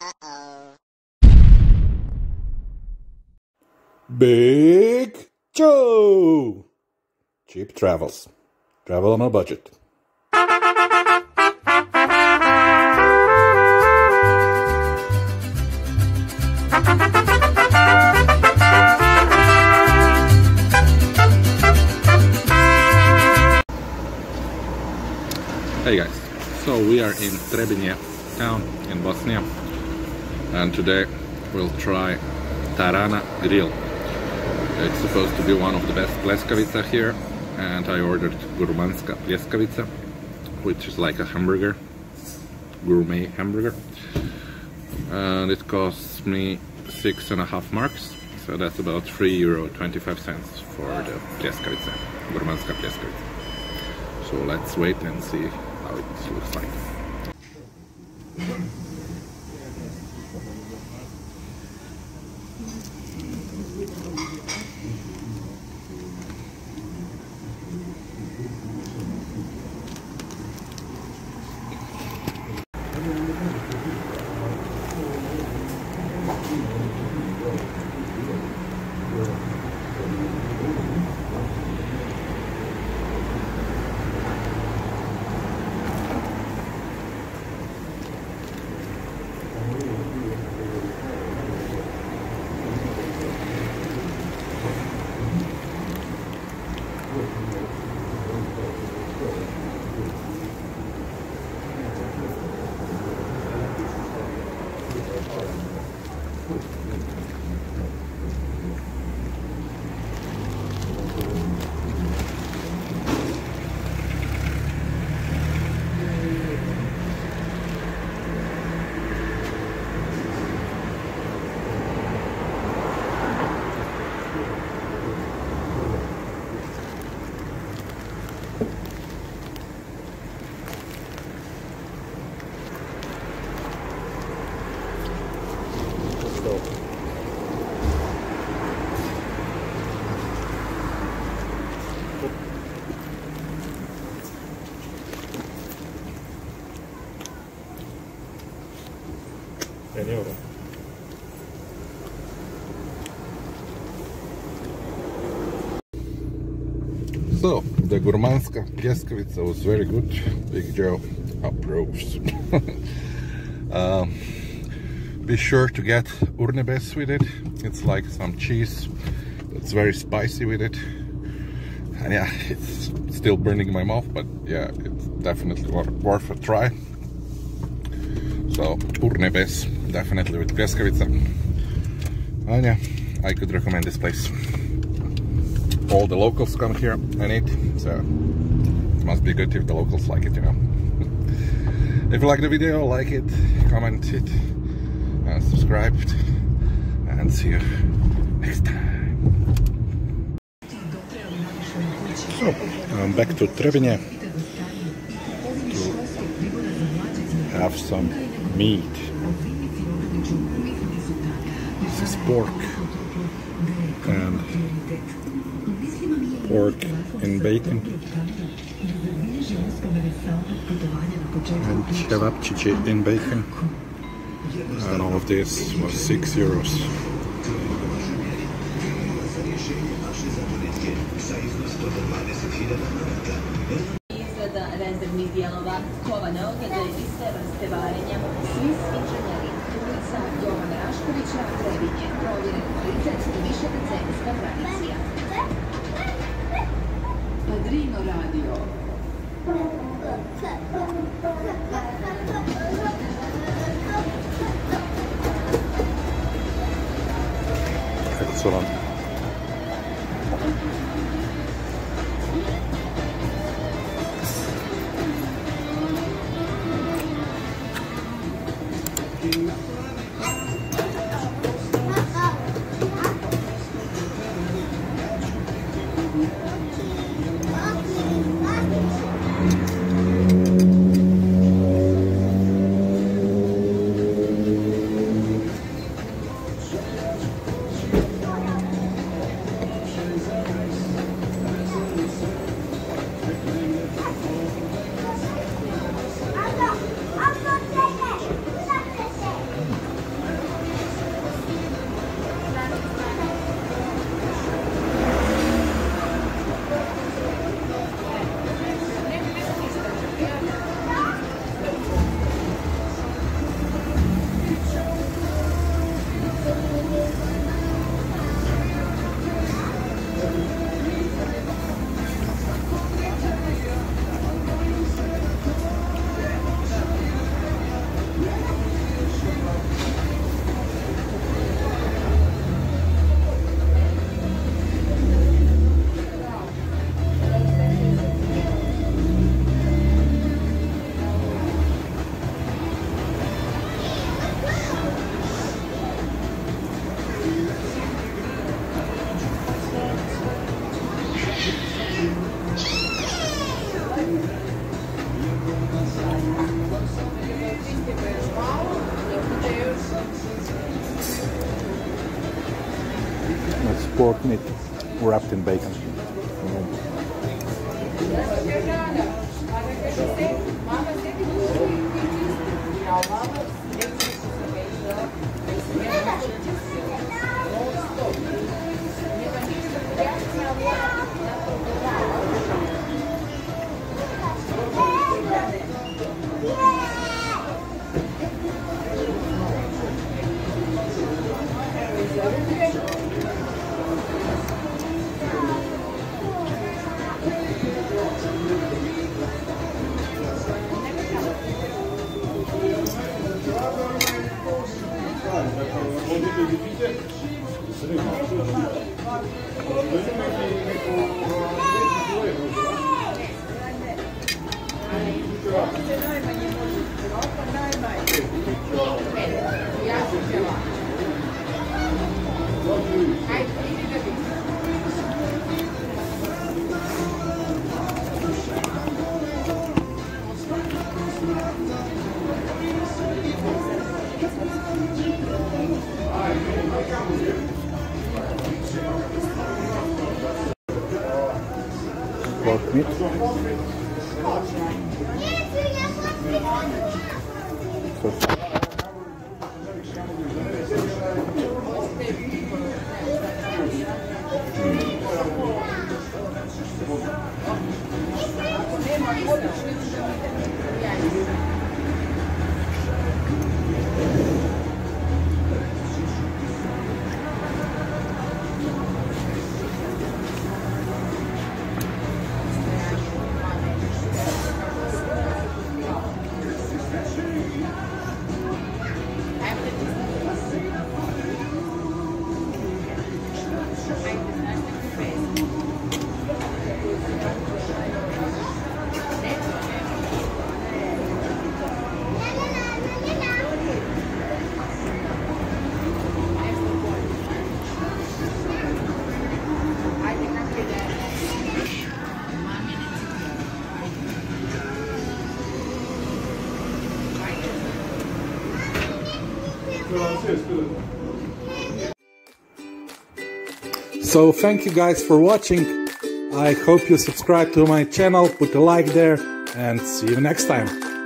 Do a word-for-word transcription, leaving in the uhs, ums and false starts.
Uh-oh. Big Joe! Cheap travels. Travel on a budget. Hey guys, so we are in Trebinje town in Bosnia, and today we'll try Tarana grill. It's supposed to be one of the best pljeskavica here, and I ordered gurmanska pljeskavica, which is like a hamburger, gourmet hamburger, and it costs me six and a half marks, so that's about three euro twenty-five cents for the pljeskavica, gurmanska pljeskavica. So let's wait and see how it looks like. So, the gurmanska pljeskavica was very good. Big Joe approves. um, be sure to get urnebes with it. It's like some cheese that's very spicy with it. And yeah, it's still burning my mouth, but yeah, it's definitely worth a try. So, urnebes, definitely with pljeskavica. And yeah, I could recommend this place. All the locals come here and eat, so it must be good if the locals like it, you know. If you like the video, like it, comment it, and subscribe, and see you next time. So, I'm back to Trebinje to have some meat. This is pork and pork in bacon and kebabčići in bacon, and all of this was six euros. Izrada rezervnih dijelova, kovane ograde i sve vrste varenja, svi inženjeri, ulica Jovana Raškovića, Trebinje, provjeren kvalitet i više decenijska tradicija. Padrino radio. Excellent. pork meat wrapped in bacon. Pork meat. So So thank you guys for watching. I hope you subscribe to my channel, put a like there, and see you next time.